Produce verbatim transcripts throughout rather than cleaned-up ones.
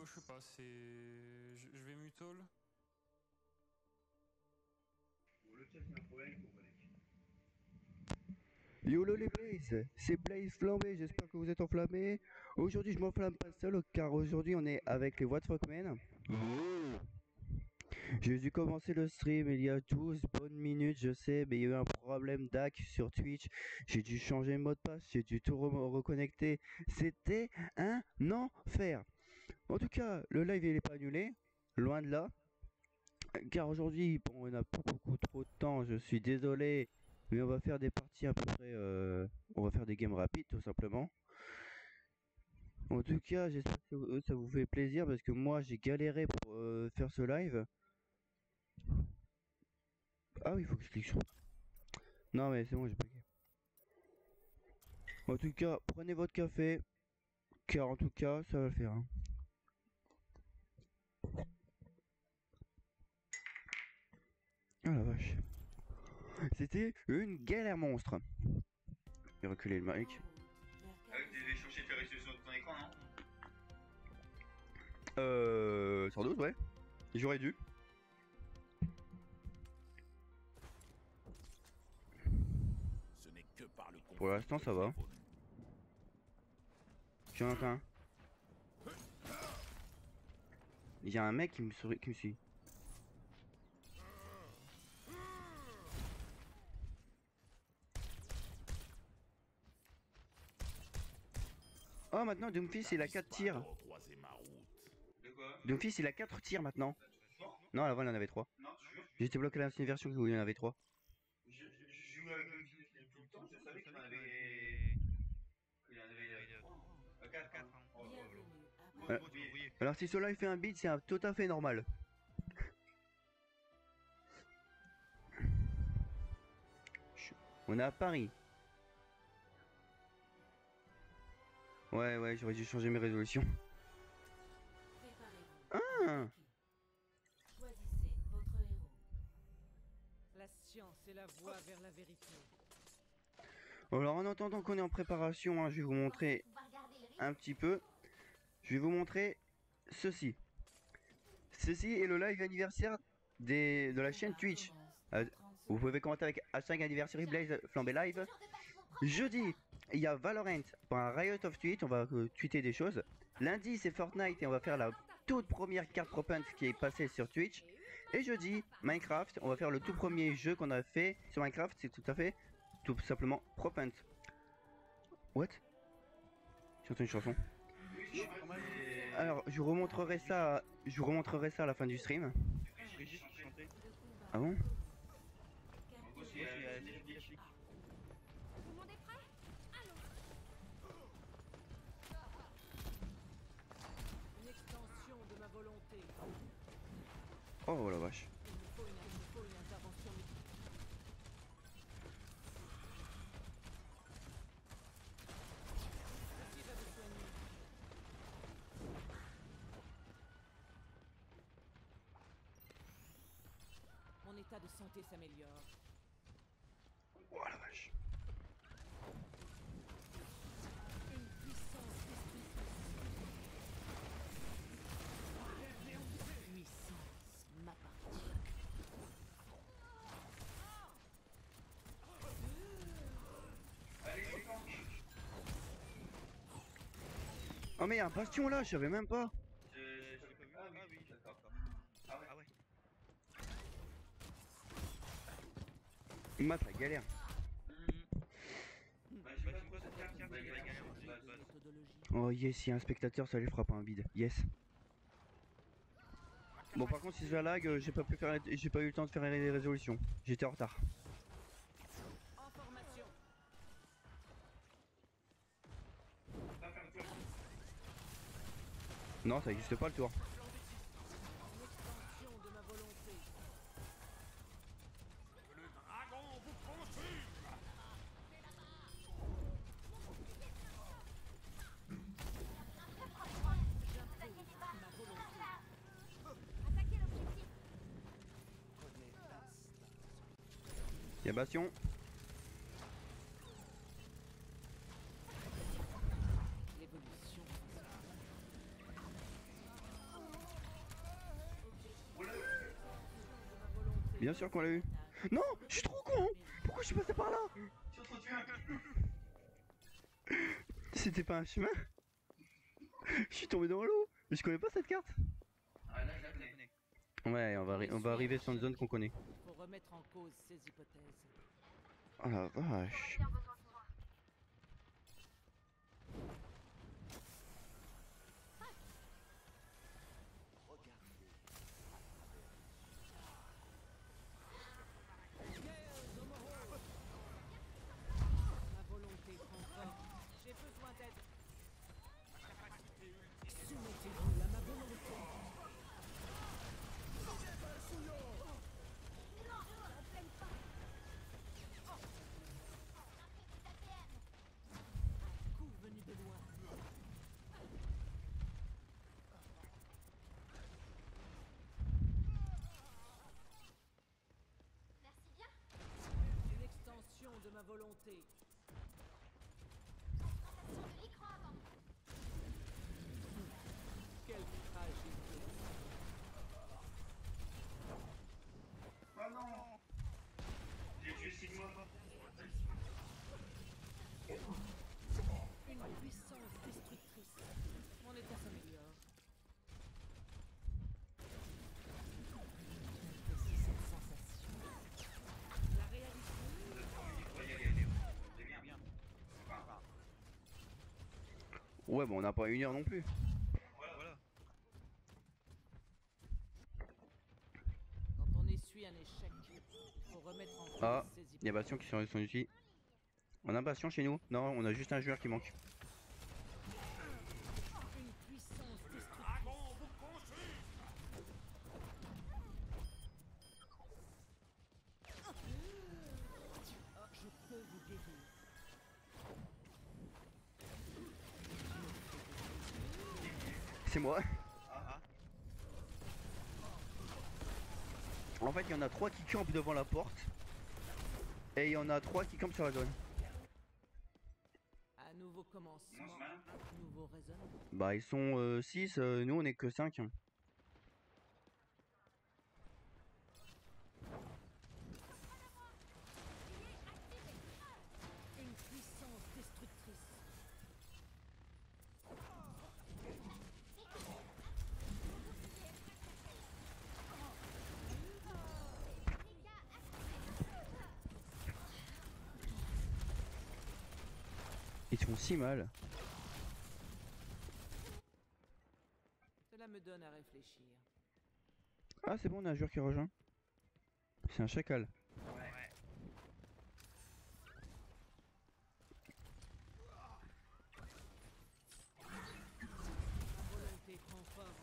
je sais pas, c'est... Je, je vais mutol. Yolo les Blaze, c'est Blaze Flambé, j'espère que vous êtes enflammés. Aujourd'hui je m'enflamme pas seul car aujourd'hui on est avec les What the Fuck Men. J'ai dû commencer le stream il y a douze bonnes minutes, je sais, mais il y a eu un problème d'A C sur Twitch. J'ai dû changer le mot de passe, j'ai dû tout re reconnecter. C'était un enfer. En tout cas, le live il est pas annulé, loin de là. Car aujourd'hui, bon, on n'a pas beaucoup trop de temps, je suis désolé. Mais on va faire des parties à peu près... Euh, on va faire des games rapides tout simplement. En tout cas, j'espère que ça vous fait plaisir parce que moi j'ai galéré pour euh, faire ce live. Ah oui, il faut que je clique sur... Non mais c'est bon, j'ai bugué. En tout cas, prenez votre café. Car en tout cas, ça va le faire. Hein. Oh la vache. C'était une galère monstre. Je vais reculer le mic. Ah oui, tu devais changer ta résolution de ton écran, non? Euh... Sans doute, ouais. J'aurais dû. Ce n'est que par le Pour l'instant, ça va. J'en entends un. Il y a un mec qui me, sourit, qui me suit. Oh, maintenant, Doomfist il a quatre tirs. De quoi? Doomfist il a quatre tirs maintenant. Non, avant il en avait trois. Non, tu joues? J'étais bloqué à l'ancienne version où il y en avait trois. Je, je, je joue avec le film tout le temps, je savais qu'il y en avait. Qu'il y en avait trois. quatre, quatre. Oh, oh, Euh, Alors, si ce live fait un beat, c'est tout à fait normal. On est à Paris. Ouais, ouais, j'aurais dû changer mes résolutions. Ah! Choisissez votre héros. La science est la voie vers la vérité. Alors, en attendant qu'on est en préparation, hein, je vais vous montrer un petit peu. Je vais vous montrer ceci. Ceci est le live anniversaire des, de la chaîne Twitch. Euh, vous pouvez commenter avec hashtag anniversary Blaze Flambé Live. Jeudi, il y a Valorant pour un Riot of Tweet, on va euh, tweeter des choses. Lundi, c'est Fortnite et on va faire la toute première carte Propant qui est passée sur Twitch. Et jeudi, Minecraft, on va faire le tout premier jeu qu'on a fait sur Minecraft, c'est tout à fait, tout simplement Propant. What? J'ai entendu une chanson. Alors, je vous remontrerai ça, je vous remontrerai ça à la fin du stream. Ah bon? Tout le monde est prêt? Allons. Une extension de ma volonté. Oh la vache. Il me faut une, il me faut une intervention médicale. Ceci va vous soigner. Mon état de santé s'améliore. Oh la vache. Une puissance destructrice. Puissance m'appartient. Allez, c'est quand? Oh mais il y a un bastion là, je savais même pas. Je, je, je peux pas. Ah oui, d'accord. Ah ouais. Ah ouais. Moi ça galère. Bah, je sais pas pourquoi cette carte, bah, il y a la galère aussi. Méthodologie. Oh yes, il y a un spectateur, ça lui fera pas un bide. Yes. Bon par contre si je la lag, euh, j'ai pas pu faire, j'ai pas eu le temps de faire les résolutions. J'étais en retard. En formation. Non, ça existe pas le tour. Une extension de ma volonté. Le dragon vous consume. Ma volonté. Attaquez l'objectif. Il y a bastion. L'évolution. Bien sûr qu'on l'a eu. Non, je suis trop con. Pourquoi je suis passé par là? C'était pas un chemin. Je suis tombé dans l'eau. Je connais pas cette carte. Ah là, je la connais. Ouais, on va, arri- on va arriver sur une zone qu'on connaît. Pour remettre en cause ces hypothèses. Oh la vache. Ma volonté prend forme. J'ai besoin d'aide. Soumettez-vous à ma volonté. Coup venu de loin. Merci bien. Une extension de ma volonté. Attention de l'écran avant. Quelle fragilité. Oh non. J'ai tué Sigma. Une puissance destructrice. Mon état s'améliore. Qu'est-ce que cette sensation? La réalité. C'est bien, bien. Enfin, Ouais, bon, on n'a pas une heure non plus. voilà, voilà. Quand on essuie un échec, faut remettre en cause Ah, ses il y a Bastion qui sont, sont ici. On a Bastion chez nous? Non, on a juste un joueur qui manque. Une puissance destructrice. Dragon vous poursuit. Oh, je peux vous guérir. C'est moi. Ah, En fait, il y en a trois qui campent devant la porte. Et il y en a trois qui campent sur la zone. Un nouveau commencement. Moins malin. Nouveau raisonnement. Bah, ils sont six, nous on est que cinq. Une puissance destructrice. Ils font si mal. Cela me donne à réfléchir. Ah, c'est bon, on a un joueur qui rejoint. C'est un chacal. Ouais. Ma volonté prend forme.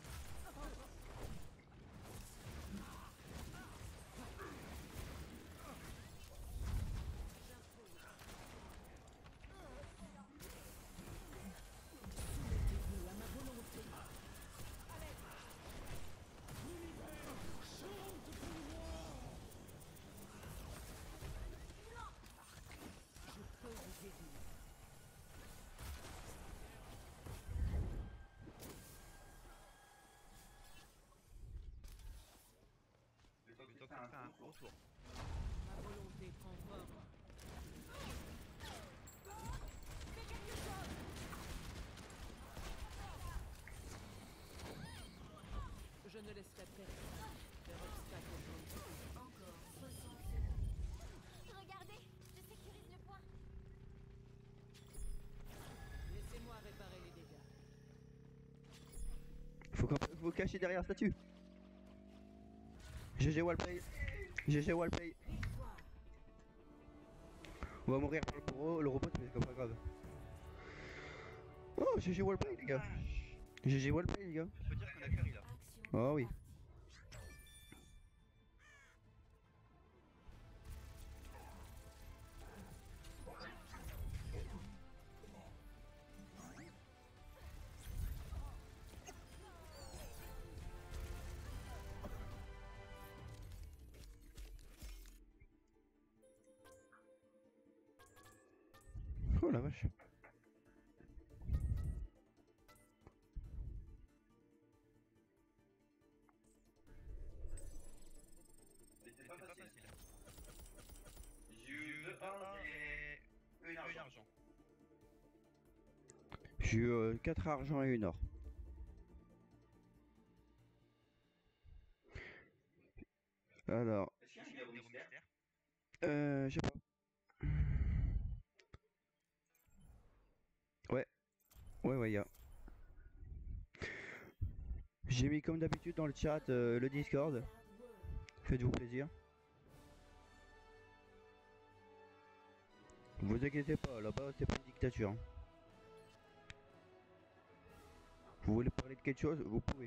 Soumettez-vous à ma volonté. Je peux vous guérir. Le temps que tu fasses un retour. Ma volonté prend forme. Je ne laisserai personne faire obstacle au jeu. Encore soixante secondes. Regardez, je sécurise le point. Laissez-moi réparer les dégâts. Faut, qu'on- faut cacher derrière la statue. G G Wallplay. G G Wallplay. On va mourir pour le, pour le robot, mais c'est pas grave. Oh, G G Wallplay, les gars. G G Wallplay, les gars. Je peux dire qu'on a carry là. Action. Oh oui. Oh la vache. Mais c'est pas facile J'ai eu euh, quatre argent et une or. Alors, Est-ce qu'il y a un numéro mystère? euh, je sais pas. Ouais, ouais, ouais, y a. J'ai mis comme d'habitude dans le chat euh, le Discord. Faites-vous plaisir. Vous inquiétez pas, là-bas c'est pas une dictature. Vous voulez parler de quelque chose, vous pouvez.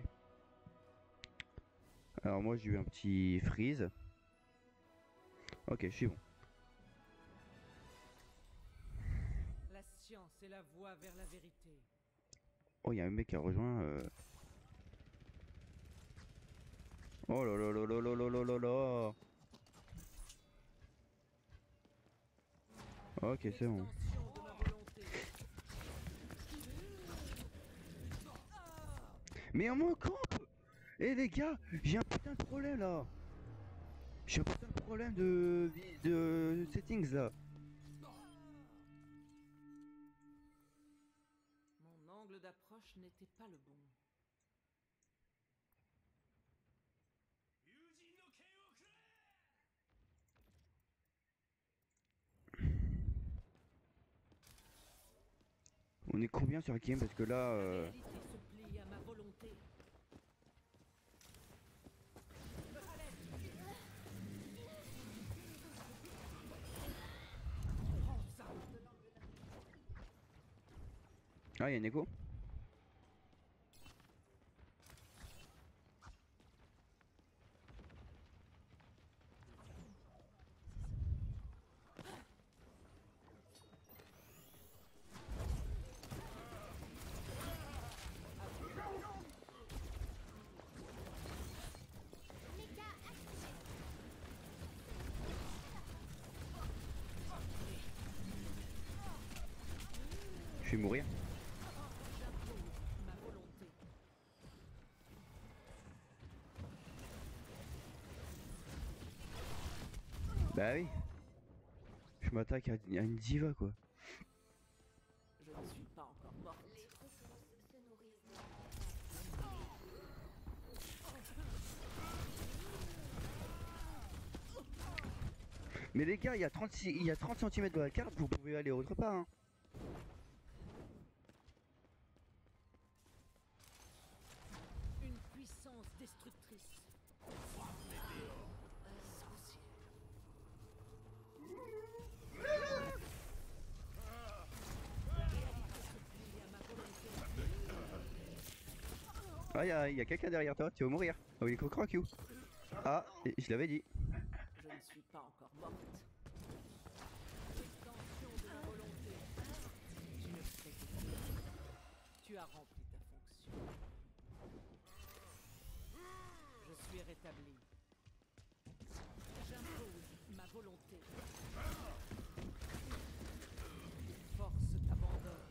Alors moi j'ai eu un petit freeze. Ok, je suis bon. La science est la voie vers la vérité. Oh, il y a un mec qui a rejoint. Euh... Oh là là là là là là là là là. Ok, c'est bon. L'extension de ma volonté. Mais on me campe. Eh les gars, j'ai un putain de problème là. J'ai un putain de problème de, de settings là. Mon angle d'approche n'était pas le bon. On est combien sur la game parce que là... Euh... La réalité se plie à ma volonté. Prends ça. Ah, il y a un écho. Je vais mourir. Ma volonté. Bah oui. Je m'attaque à, à une diva quoi. Je ne suis pas encore morte. Les ressources se nourrissent de... Mais les gars, il y a trente-six, il y a trente centimètres de la carte, vous pouvez aller autre part. Hein. Une puissance destructrice. Ah, il y a, y a quelqu'un derrière toi, tu vas mourir. Oh, il est croc you. Ah, je l'avais dit. Je ne suis pas encore morte. L'extension de ma volonté. Tu ne fais que dire. Tu as rempli ta fonction. Je suis rétabli. J'impose ma volonté. Force t'abandonne.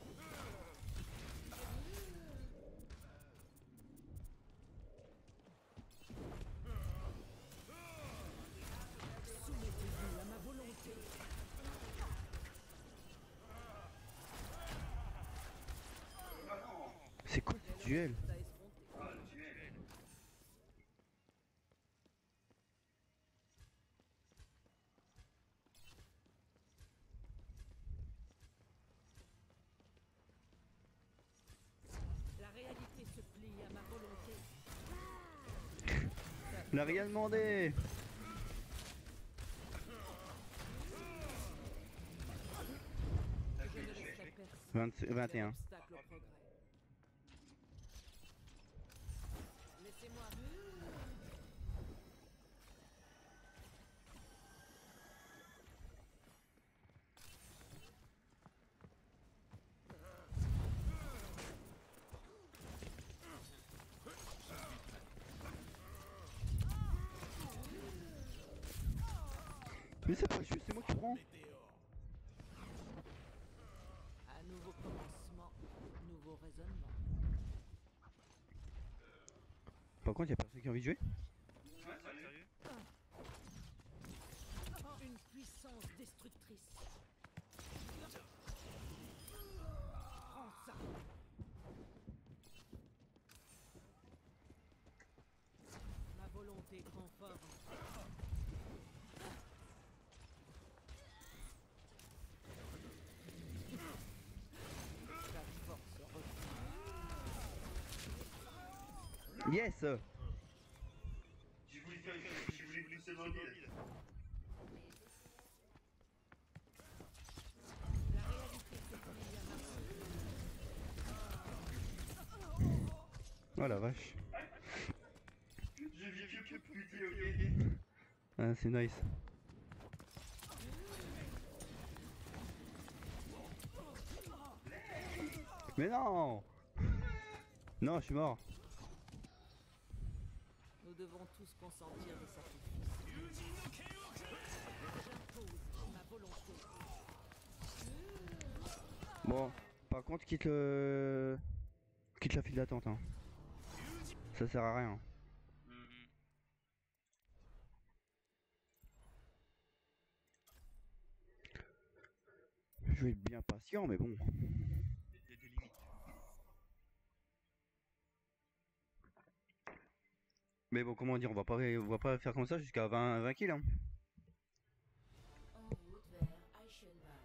Soumettez-vous à ma volonté. C'est quoi ce duel? T'as escompté. Ah, le duel. La réalité se plie à ma volonté. Il n'a rien demandé. Je ne laisserai personne. vingt, vingt et un. Obstacle au progrès. Laissez-moi. Mais c'est pas juste, c'est moi qui prends. Un nouveau commencement, nouveau raisonnement. Par contre, y'a personne qui a envie de jouer. Ouais, sérieux? Une puissance destructrice. Prends ça. réalité prend forme. La force revient. Yes. J'ai voulu faire une j'ai voulu glisser dans le vide. La réalité se plie à ma Oh la vache. J'ai vu que putain, ok. Ah, c'est nice. Mais non. Non, je suis mort. Nous devons tous consentir des sacrifices. J'impose ma volonté. Bon, par contre, quitte le... Quitte la file d'attente, hein. Ça sert à rien. Je vais être bien patient, mais bon. Il y a des limites. Mais bon, comment dire, on va pas, on va pas faire comme ça jusqu'à vingt, vingt kills, hein. En route vers Eichenwald.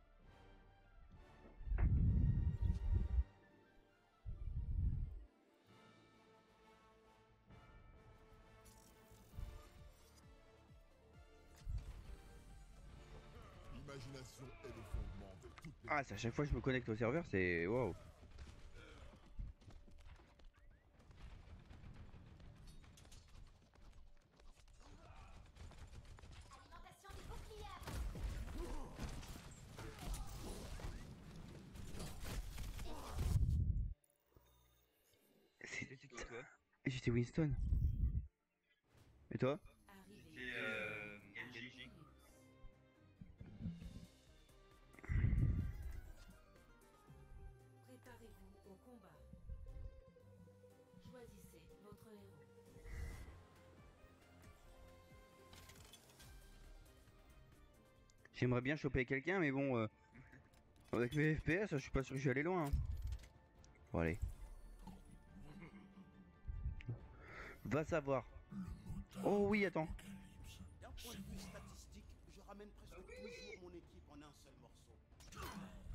L'imagination est le fondement de toutes les... Ah, c'est à chaque fois que je me connecte au serveur, c'est... Wow. Alimentation du bouclier. C'est... C'est qui toi? J'étais Winston. Et toi? Arrivé. C'est euh... Genji. Préparez-vous au combat. Choisissez votre héros. J'aimerais bien choper quelqu'un, mais bon... euh, Avec mes F P S, je suis pas sûr que je vais aller loin. Hein. Bon, allez. Va savoir. Oh oui, attends. D'un point de vue statistique, je ramène presque toujours mon équipe en un seul morceau.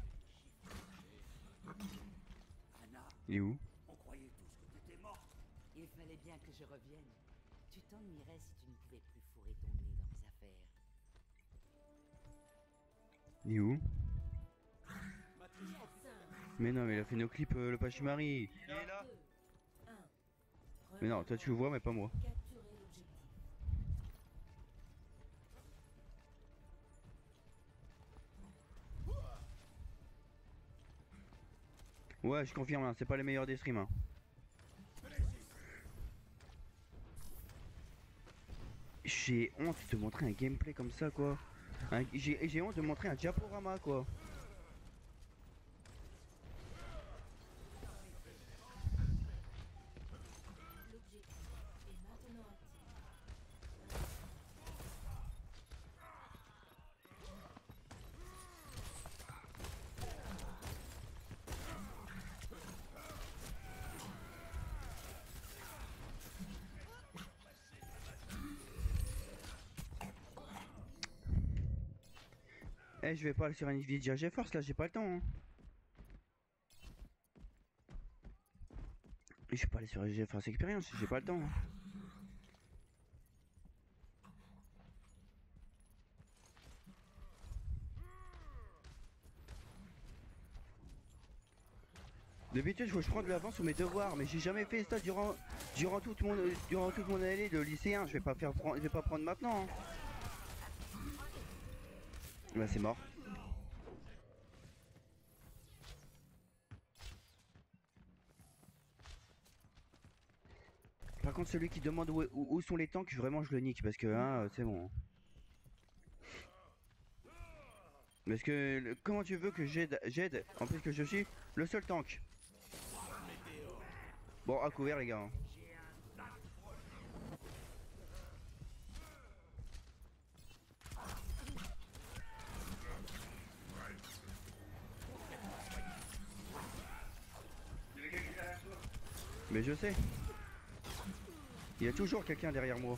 Anna, Il est où? on croyait tous que t'étais morte. Il fallait bien que je revienne. Tu t'ennuierais si tu ne pouvais plus fourrer ton nez dans mes affaires. Il est où? Matrice Mais non, mais il a fait nos clips, euh, le Pachimari. Il est là. Mais non, toi tu le vois, mais pas moi. Capturez l'objectif. Ouais, je confirme, hein, c'est pas les meilleurs des streams. Hein. J'ai honte de montrer un gameplay comme ça, quoi. Un- J'ai j'ai honte de montrer un diaporama, quoi. L'objectif est maintenant actif. Eh, je vais pas aller sur Nvidia GeForce, là, j'ai pas le temps. Hein. Je vais pas aller sur GeForce Experience, j'ai pas le temps. Hein. D'habitude, je, je prends de l'avance sur mes devoirs, mais j'ai jamais fait ça durant durant toute mon durant toute mon année de lycéen. Je vais pas faire prendre, je vais pas prendre maintenant. Hein. Bah c'est mort. Par contre, celui qui demande où, où- où sont les tanks, vraiment je le nique parce que hein, c'est bon. Parce que le- comment tu veux que j'aide j'aide en plus que je suis le seul tank. Bon, à couvert les gars. Hein. Mais je sais. Il y a toujours quelqu'un derrière moi.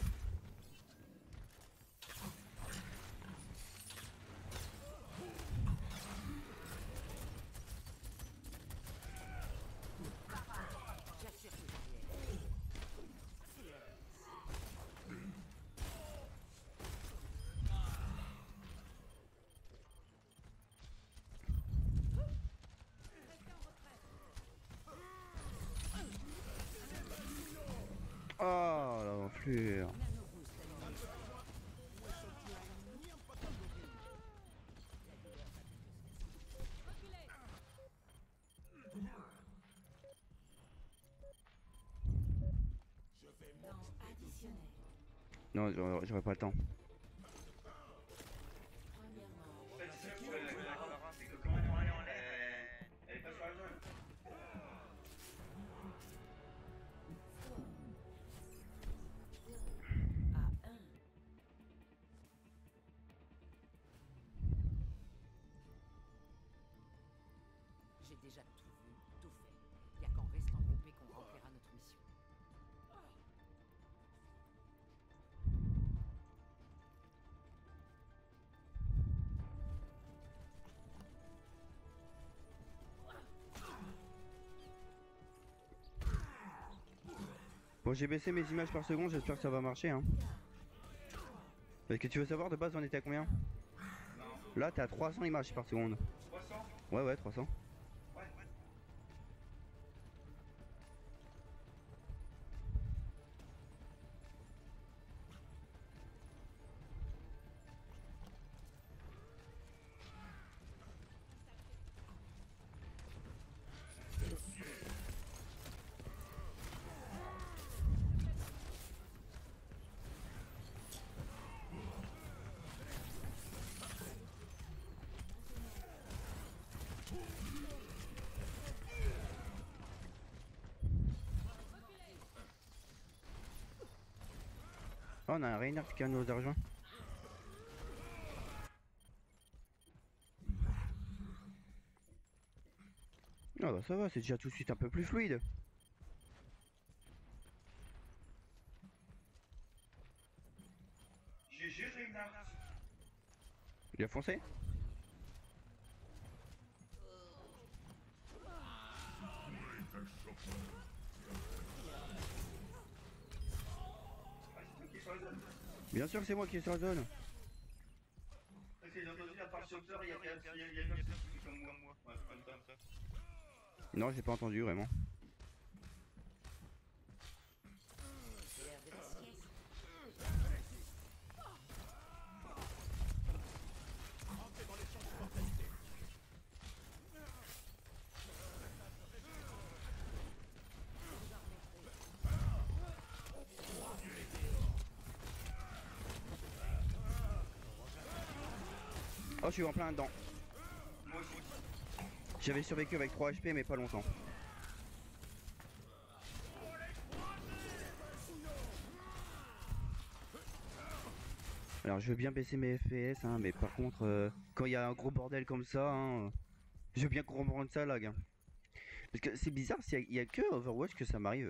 J'assure que j'arrive. Oh l'enflure. Non, j'aurais j'aurais pas le temps. En fait, c'est ça que la Clara, c'est que quand elle est en l'air, elle est pas sur la zone. À un. J'ai déjà tout vu, tout fait. Y a qu'en restant groupé qu'on remplira notre mission. Bon, j'ai baissé mes images par seconde, j'espère que ça va marcher. Hein. Parce que tu veux savoir de base on était à combien? Là t'es à trois cents images par seconde. trois cents? Ouais ouais trois cents. Ouais. Oh, on a un Reinhardt qui nous a rejoint. Ah bah ça va, c'est déjà tout de suite un peu plus fluide. G G Reinhardt. Il a foncé? Bien sûr que c'est moi qui est sur la zone. Parce que j'ai entendu la part chauffeur, il y a quelqu'un qui est comme moi. Ouais, comme ça. Non, j'ai pas entendu vraiment. Oh, je suis en plein dedans. Moi aussi. J'avais survécu avec trois H P mais pas longtemps. Alors je veux bien baisser mes F P S hein, mais par contre euh, quand il y a un gros bordel comme ça, hein, je veux bien comprendre ça lag. Hein. Parce que c'est bizarre, il y, y a que Overwatch que ça m'arrive.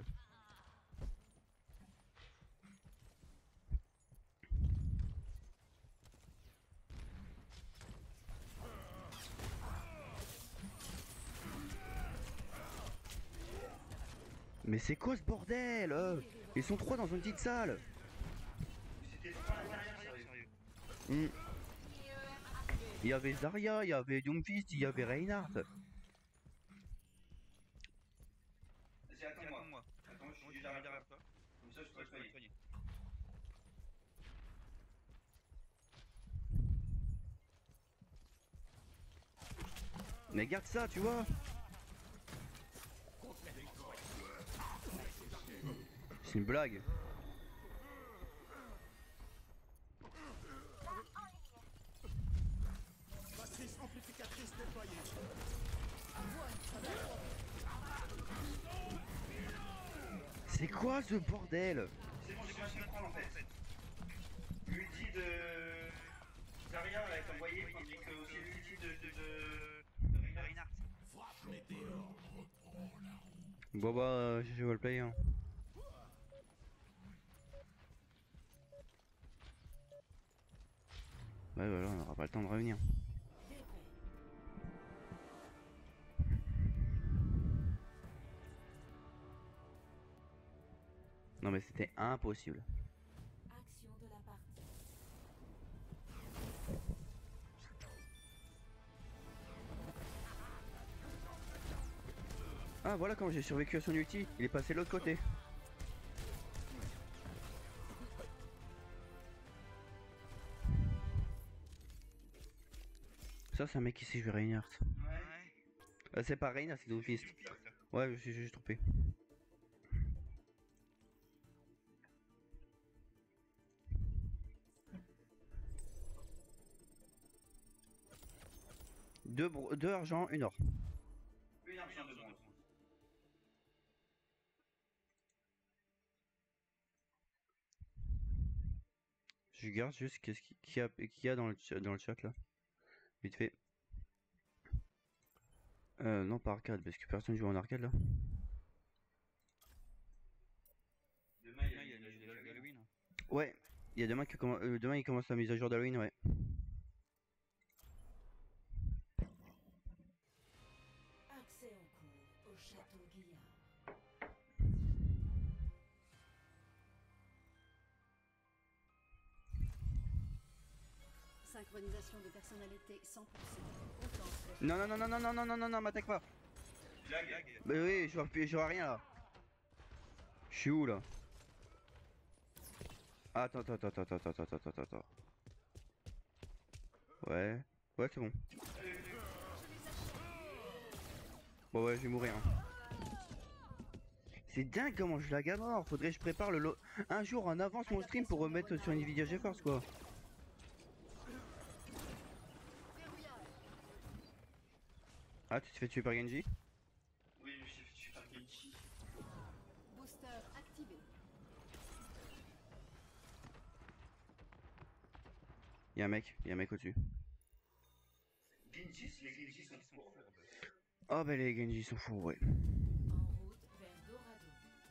Mais c'est quoi ce bordel euh Ils sont trois dans une petite salle. C'était pas à l'intérieur, sérieux. Hmm. Il y avait Zarya, il y avait Doomfist, il y avait Reinhardt. C'est attends-moi. Attends, je suis derrière toi. Comme ça, je peux te soigner. Mais garde ça, tu vois. C'est une blague. Matrice amplificatrice déployée. C'est quoi ce bordel? C'est bon, j'ai bien su le prendre en fait. L'ulti de Zarya a été envoyé, tandis que aussi l'ulti de, de, de, de Reinhardt. Bon bah, euh, je vais le play. Hein. Ouais, voilà, on n'aura pas le temps de revenir. Non mais c'était impossible. Action de la partie. Ah voilà comment j'ai survécu à son ulti, il est passé de l'autre côté. Ça c'est un mec qui sait jouer Reinhardt. Ouais. Ah, c'est pas Reinhardt, c'est Doomfist. Ouais, je me suis juste trompé. Deux, bro- deux argent, une or. Une argent de bronze. Je regarde juste qu'est-ce qu'il qu'il y a, qu'il y a dans, le, ch- dans le chat là. Vite fait. Euh, non, pas arcade, parce que personne joue en arcade là. Demain, il y a une mise à jour d'Halloween. Ouais, il y a demain, que commen- euh, demain il commence la mise à jour d'Halloween, ouais. Accès en cours au château Guillard. Synchronisation de personnalité cent pour cent. Autant flèche. Non, non, non, non, non, non, non, non, non, non, m'attaque pas. Lag. Bah oui, je vois, je vois rien là. Je suis où là? Attends, attends, attends, attends, attends, attends, attends, attends. Ouais, ouais, c'est bon. Bon, ouais, je vais mourir. Hein. C'est dingue comment je lag à mort. Faudrait que je prépare le lot un jour en avance mon stream pour remettre sur Nvidia GeForce quoi. Ah, tu te fais tuer par Genji? Oui, je me suis fait tuer par Genji. Booster activé. Y'a un mec, y'a un mec au-dessus. Genji, les Genji sont fourbes. Oh bah les Genji sont fous, ouais. En route vers Dorado.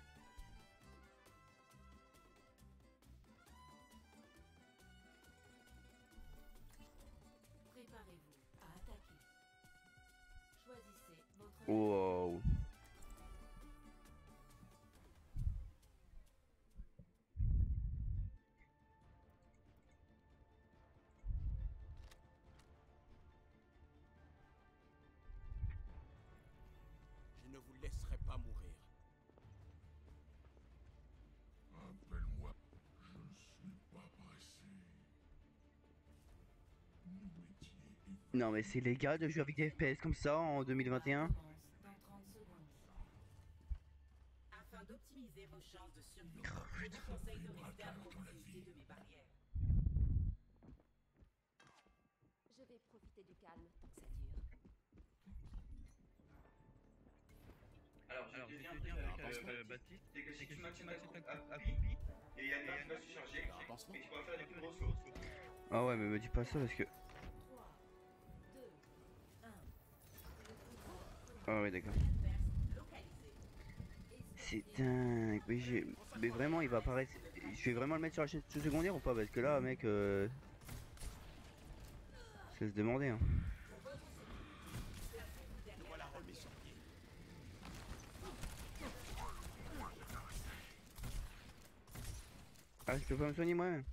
Préparez-vous à attaquer. Choisissez votre Wow. Je ne vous laisserai pas mourir. Appelle-moi. Je ne suis pas pressé. Mon métier est Non mais c'est légal de jouer avec des F P S comme ça en deux mille vingt et un. commence dans trente secondes. Afin d'optimiser vos chances de survie, je vous conseille de rester à proximité de mes barrières. Je vais profiter du calme tant que ça dure. Alors, je Alors, te je viens te viens avec avec euh, euh, Baptiste. Baptiste. C'est que si tu maintiens ta coupe à accroupi, et il y a un arc qui va se charger, Avancement. et tu pourras faire des coups de ressaut. Ah ouais mais me dis pas ça parce que... trois, deux, un. Ah ouais d'accord. Localisé. C'est dingue. Mais, j'ai- mais vraiment il va apparaître... Je vais vraiment le mettre sur la chaîne secondaire ou pas? Parce que là mec... Euh... Ça se demander hein. Le voilà remis sur pied. Ah je peux pas me soigner moi-même.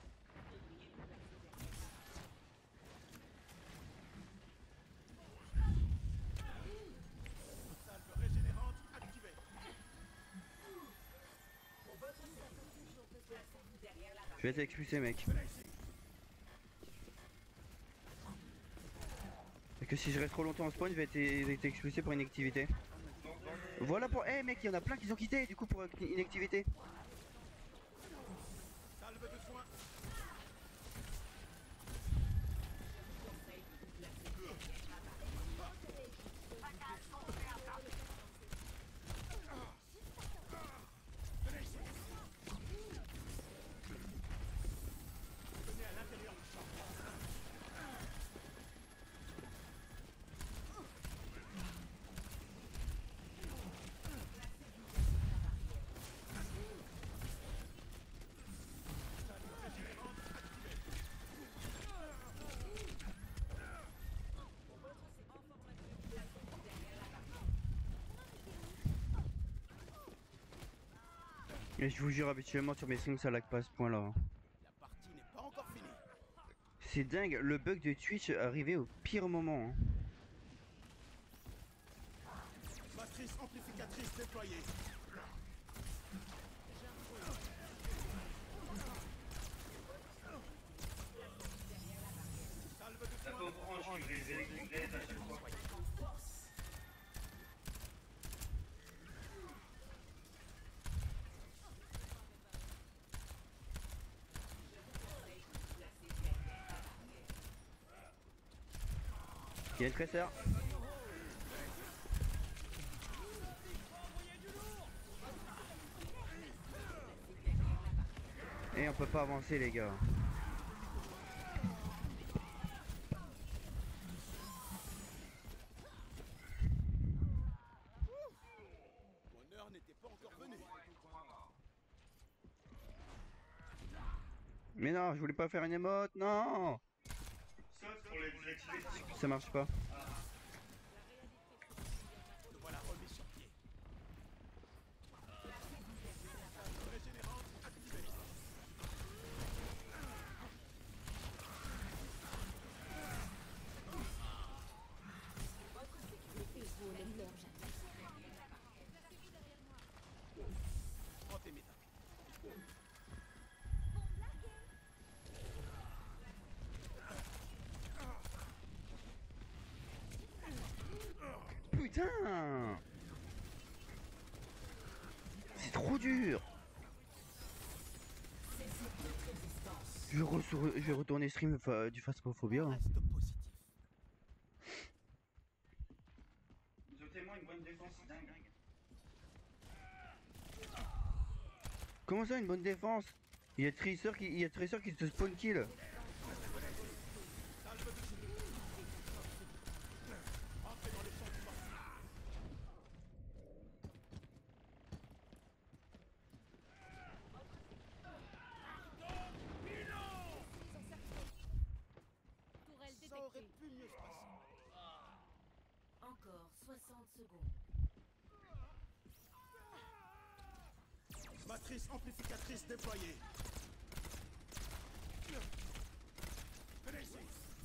Salve régénérante activée. Je vais t'expulser mec. Et que si je reste trop longtemps en spawn, je vais être je vais être expulsé pour inactivité. Voilà pour... Eh mec, il y en a plein qui ont quitté du coup pour inactivité. Salve de soin. Venez à l'intérieur du champ. Salve régénérante Et je vous jure, habituellement sur mes streams ça lag pas à ce point là. La partie n'est pas encore finie. C'est dingue, le bug de Twitch est arrivé au pire moment. Hein. Matrice amplificatrice déployée. Ça comprend, je suis les électriques à chaque fois. Il y a une tresseur. Et on peut pas avancer les gars. Mon heure n'était pas encore venue. Mais non, je voulais pas faire une émote, non. Sauf pour les désactiver. Ça marche pas. Le voilà remis sur pied. Régénérante activée. Prends tes médailles. Putain, c'est trop dur. Je, re je vais retourner stream fa du Phasmophobia. Hein. Reste positif. Ils ont tellement une bonne défense, c'est dingue. Comment ça, une bonne défense? Il y a Tracer qui, il y a Tracer qui se spawn kill. Tourelle Ça aurait détectée. pu mieux se passer. Encore soixante secondes. Matrice amplificatrice déployée. Venez ici.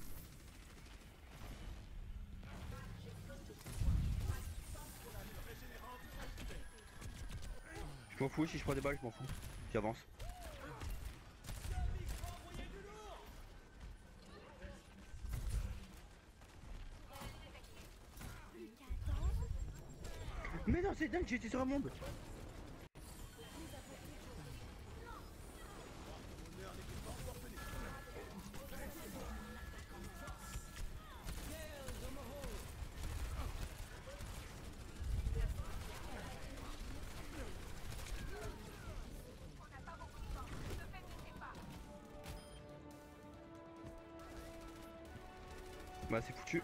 Je m'en fous, si je prends des balles, je m'en fous. J'avance. Mais non, c'est dingue, j'étais sur un monde. Bah c'est foutu.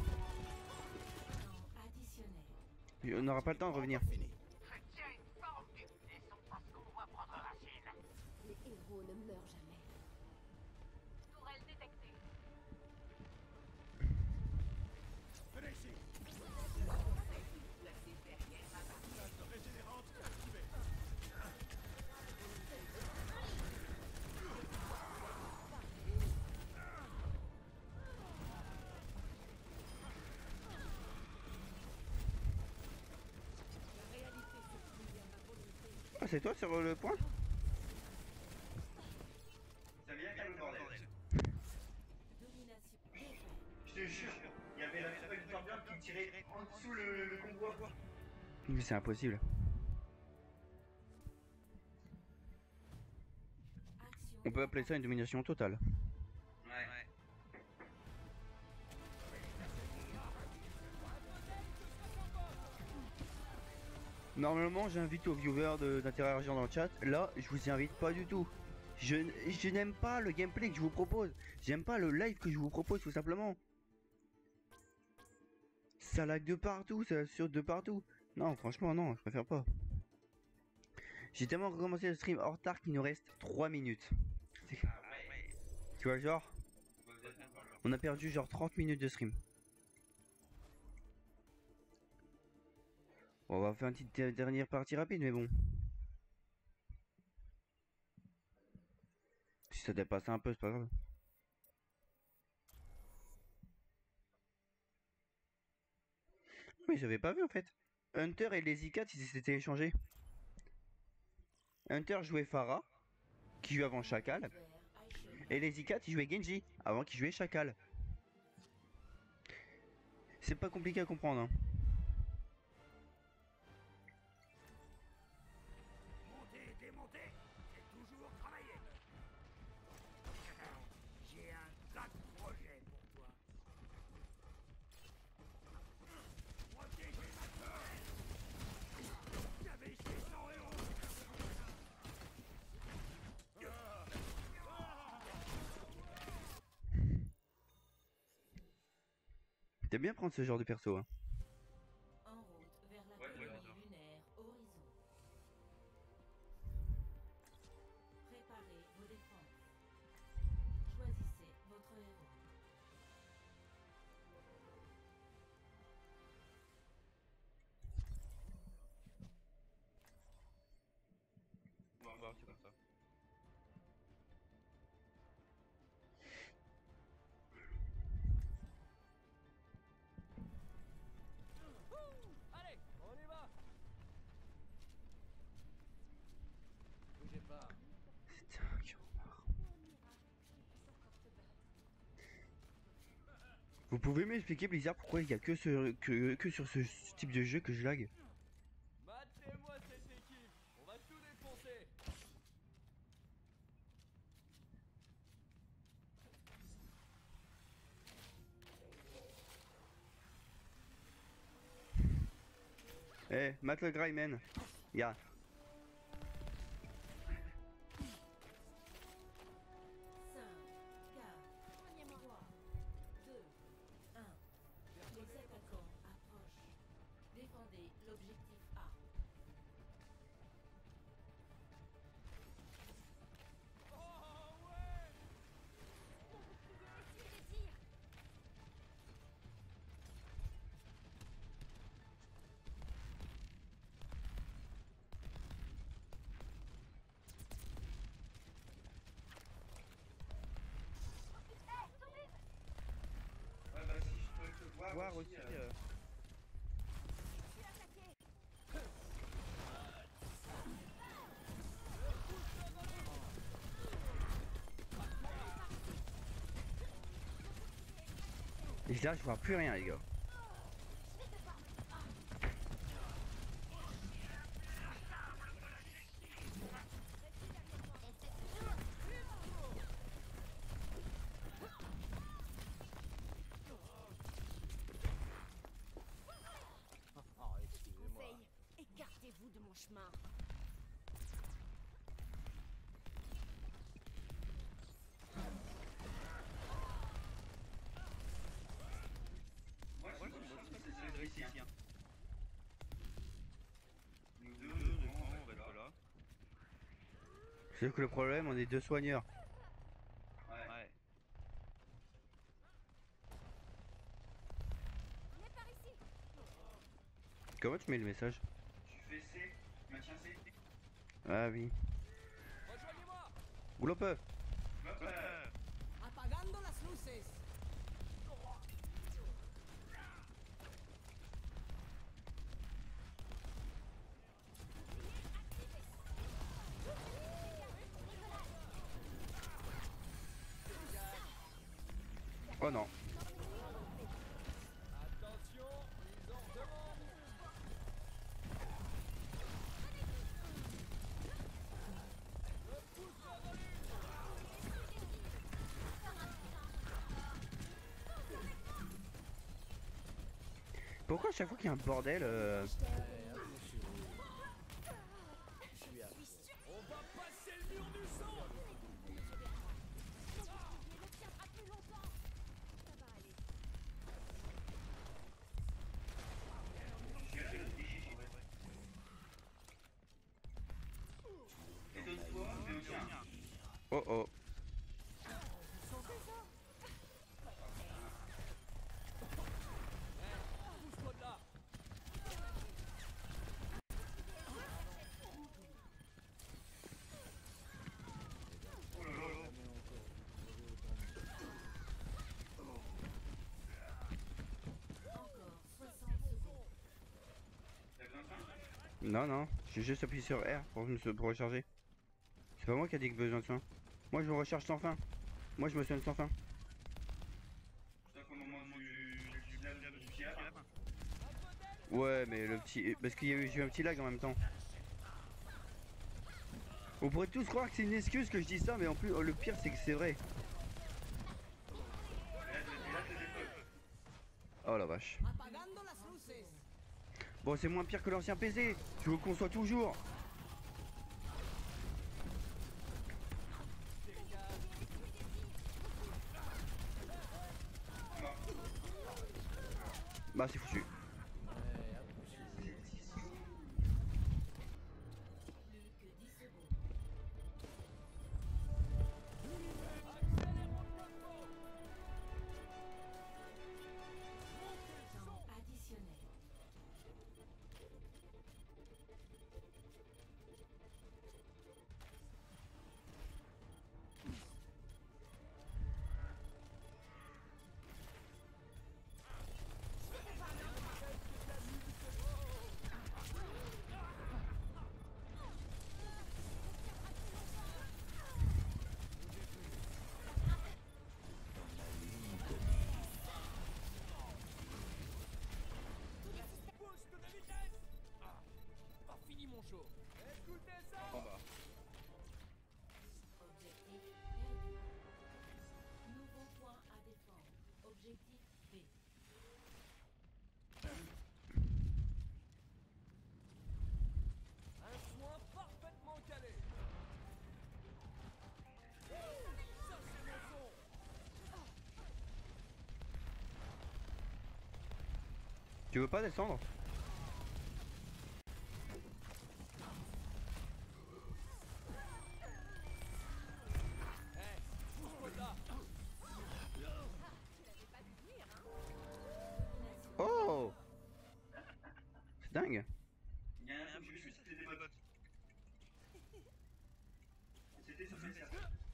Additionnel. On n'aura pas le temps de revenir. Fini. Les héros ne meurent jamais. Tourelle détectée. Venez ici. Régénérante activée. Ah c'est toi sur le point? Ça vient qu'à le bordel. Domination. Je te jure, il y avait la super guardian qui tirait en dessous le, le convoi. Mais c'est impossible. Action. On peut appeler ça une domination totale. Ouais. Normalement j'invite aux viewers de- d'interagir dans le chat. Là je vous y invite pas du tout. Je, je n'aime pas le gameplay que je vous propose. J'aime pas le live que je vous propose tout simplement. Ça lag de partout, ça saute de partout. Non franchement non, je préfère pas. J'ai tellement recommencé le stream en retard qu'il nous reste trois minutes. C'est- Tu vois genre, on a perdu genre trente minutes de stream. Bon, on va faire une petite dernière partie rapide mais bon. Si ça dépasse un peu, c'est pas grave. Mais j'avais pas vu en fait. Hunter et les I quatre ils s'étaient échangés. Hunter jouait Pharah, qui jouait avant Chacal. Et les I quatre ils jouaient Genji, avant qu'ils jouaient Chacal. C'est pas compliqué à comprendre. Hein. Monter, démonter, c'est toujours travailler. J'ai un tas de projets pour toi. Protégez ma forêt. J'avais six cents héros. T'aimes bien prendre ce genre de perso. Hein. En route vers la Ouais, ouais, colonie d'accord. lunaire Horizon. Préparez vos défenses. Choisissez votre héros. On va voir, c'est comme ça. Allez, on y va. Bougez pas. Putain, quel renard. Vous pouvez m'expliquer Blizzard pourquoi il y a que, ce, que, que sur ce type de jeu que je lag? Matez-moi cette équipe. On va tout défoncer. Eh, hey, Matt le Gryman. Ya. cinq, quatre, trois, deux, un. Les attaquants approchent. Défendez l'objectif A. Ouais, bah si je peux te voir, Voir aussi. aussi. euh, euh, Et là, je vois plus rien, les gars. Oh, excusez-moi. Conseil, écartez-vous de mon chemin. Moi, je suis c'est le Drissien. Nous deux, devant, on reste là. C'est que le problème, on est deux soigneurs. Ouais. Ouais. On est par ici. Comment tu mets le message? Tu fais C, maintien C. Ah oui. Rejoignez-moi. Oula peu. Hop là. Apagando las luces. Oh non. Attention, ils en demandent. Le pouce revenu. Pourquoi à chaque fois qu'il y a un bordel euh... On va passer le mur du sang. Il ne tiendra plus longtemps. Ça va aller. Je fais le tricher, en vrai. Et d'autres fois, mais aussi un. Oh oh. Pousse-toi de là. Oh là là. Non, non, j'ai juste appuyé sur R pour, me, pour recharger. C'est pas moi qui a dit que besoin de soin. Moi je me recharge sans fin. Moi je me soigne sans fin. C'est au moment du, du lave du fiable. Ouais, mais le petit. Parce qu'il y a eu, j'ai eu un petit lag en même temps. On pourrait tous croire que c'est une excuse que je dis ça, mais en plus, oh, le pire c'est que c'est vrai. Oh la vache. Bon, c'est moins pire que l'ancien P C. Je vous le conçois toujours. Bah, c'est foutu. Tu veux pas descendre? Oh! C'est dingue! Il y a un truc que j'ai vu, c'était des bots. C'était sur Facebook.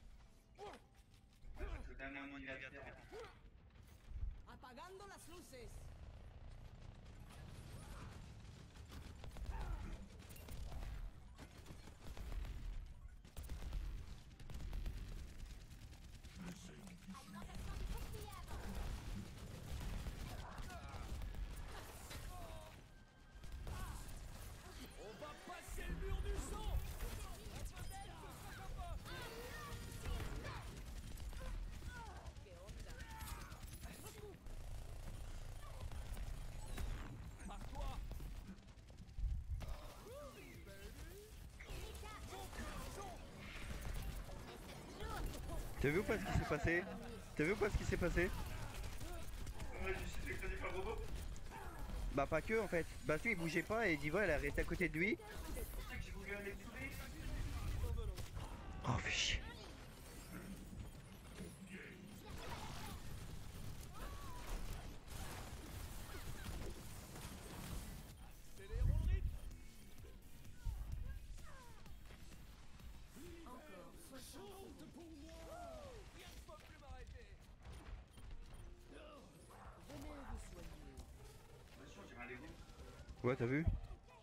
C'est quand même un anniversaire. Apagando las luces. T'as vu ou pas ce qui s'est passé? T'as vu ou pas ce qui s'est passé? Ouais, je suis écrasé par le robot. Bah pas que en fait. Bastion il bougeait pas et Diva elle est restée à côté de lui. C'est pour ça que j'ai voulu aller tuer. Oh fais chier. Ouais, t'as vu?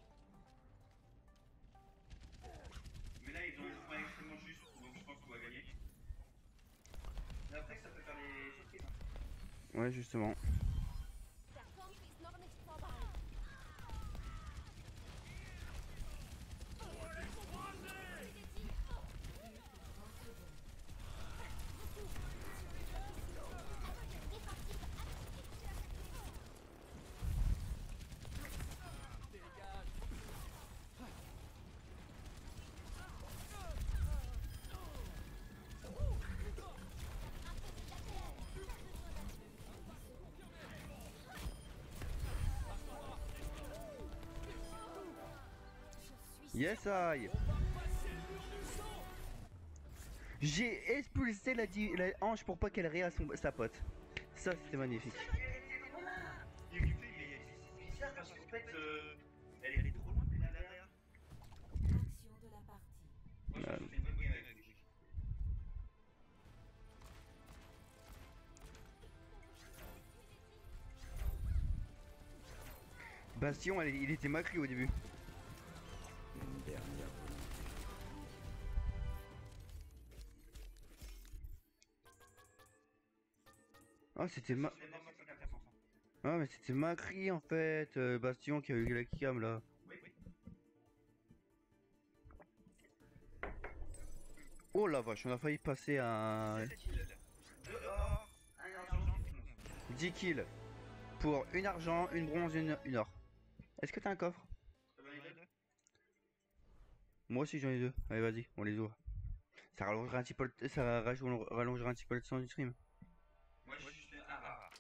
Mais là, ils ont un point extrêmement juste, donc je pense qu'on va gagner. Mais après, ça peut faire des surprises. Hein. Ouais, justement. Yes I. J'ai expulsé la, la hanche pour pas qu'elle réa son, sa pote. Ça c'était magnifique. Il est bizarre parce qu'en fait, euh, elle est trop loin, mais là derrière. Action de la partie. Moi, je pense que c'est une bonne game avec Logic. Bastion, elle, il était macri au début. Ah, c'était ma... C'est mort sur quatre cents. Ah, mais c'était Macri en fait, euh, Bastion qui a eu la cam là. Oui, oui. Oh la vache, on a failli passer à sept kills. Dehors, un argent, onze. dix kills. Pour une argent, une bronze, une, une or. Est-ce que t'as un coffre? J'en ai deux. Moi aussi j'en ai deux. Allez vas-y, on les ouvre. Ça rallongera un petit peu le, ça rallonge- rallongera un petit peu le temps du stream. Moi, je suis un rare.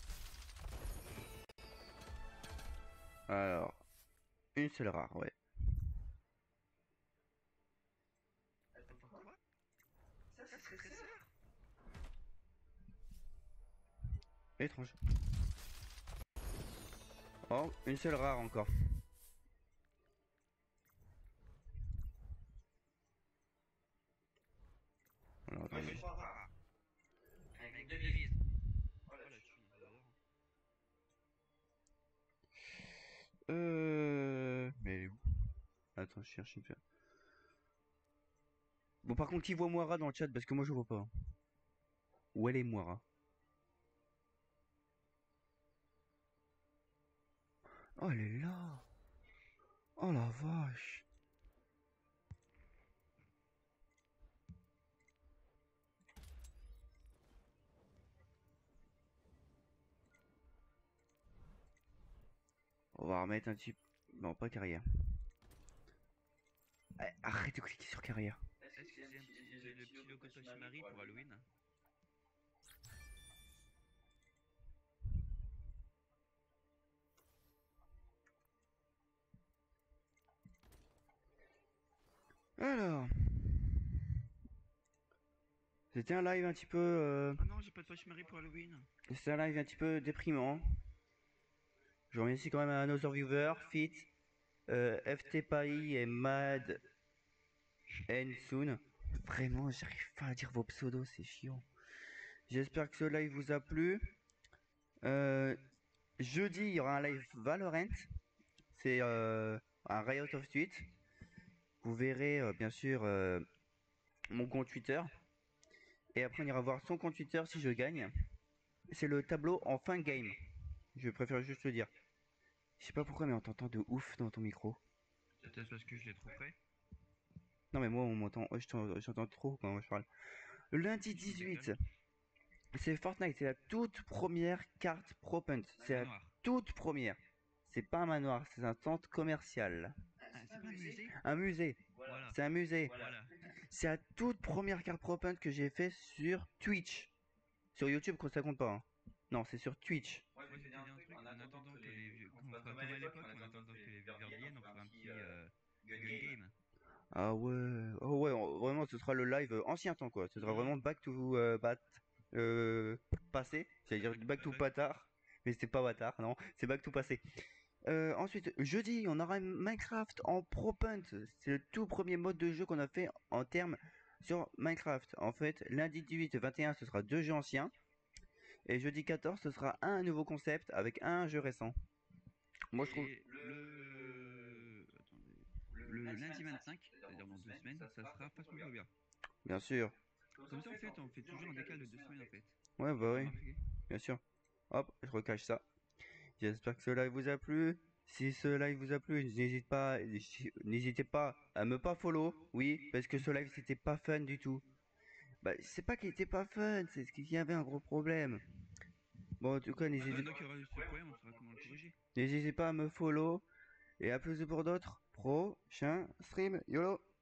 Alors, une seule rare, ouais. Attends, pourquoi? Ça, ça serait très rare. Étrange. Oh, une seule rare encore. Alors, Moi, je attendez. suis trois rares. Avec deux devises. Oh la thune, j'adore. Euh... Mais elle est où? Attends, je cherche une fois. Bon, par contre, qui voit Moira dans le chat? Parce que moi, je vois pas. Où elle est, Moira? Oh, elle est là. Oh, la vache. On va remettre un petit... Non, pas carrière. Eh, arrête de cliquer sur carrière. Est-ce que c'est un petit, le petit logo Toshimari pour Halloween? Alors... C'était un live un petit peu... euh, Ah non, j'ai pas de Toshimari pour Halloween. C'était un live un petit peu déprimant. Je remercie quand même à Another Viewer, Fit, euh, F T Pai et Mad Ensoon. Vraiment, j'arrive pas à dire vos pseudos, c'est chiant. J'espère que ce live vous a plu. Euh, jeudi, il y aura un live Valorant. C'est euh, un Riot of Tweet. Vous verrez euh, bien sûr euh, mon compte Twitter. Et après, on ira voir son compte Twitter si je gagne. C'est le tableau en fin de game. Je préfère juste le dire. Je sais pas pourquoi, mais on t'entend de ouf dans ton micro. Peut-être parce que je l'ai trop près. Non, mais moi, on m'entend. oh, je t'en- J'entends trop quand moi je parle. Le lundi dix-huit, c'est Fortnite. C'est la toute première carte Pro Punt. C'est la Manoir. toute première. C'est pas un manoir, c'est un centre commercial. Ah, c'est pas un musée? Un musée. Voilà. C'est un musée. Voilà. C'est la toute première carte Pro Punt que j'ai fait sur Twitch. Sur YouTube, ça compte pas. hein. Non, c'est sur Twitch. Moi, je vais te dire un truc, en attendant que les vieux... Comme à l'époque, en attendant que les vieux reviennent, on fera un petit euh, gun game. Ah ouais, oh ouais, on- vraiment, ce sera le live euh, ancien temps quoi. Ce sera vraiment back to euh, bat, euh, passé. J'allais dire back to patard, mais c'est pas bâtard, non, c'est back to passé. Euh, ensuite, jeudi, on aura un Minecraft en Pro Punt. C'est le tout premier mode de jeu qu'on a fait en termes sur Minecraft. En fait, lundi dix-huit et vingt et un, ce sera deux jeux anciens. Et jeudi quatorze, ce sera un nouveau concept avec un jeu récent. Moi, je trouve. Et le... Attendez. Le lundi vingt-cinq, c'est-à-dire dans deux semaines, ça sera Passe-moi bien. Bien sûr. Comme ça, en fait, on fait toujours un décal de deux semaines, en fait. Ouais, bah oui. Remarquez. Bien sûr. Hop, je recache ça. J'espère que ce live vous a plu. Si ce live vous a plu, n'hésitez pas, n'hésitez pas à me pas follow. Oui, parce que ce live c'était pas fun du tout. Bah, c'est pas qu'il était pas fun, c'est qu'il y avait un gros problème. Bon, en tout cas, n'hésitez Maintenant qu'il y aura eu ce problème, on saura comment le corriger. n'hésitez pas à me follow. Et à plus pour d'autres. Prochain stream. YOLO!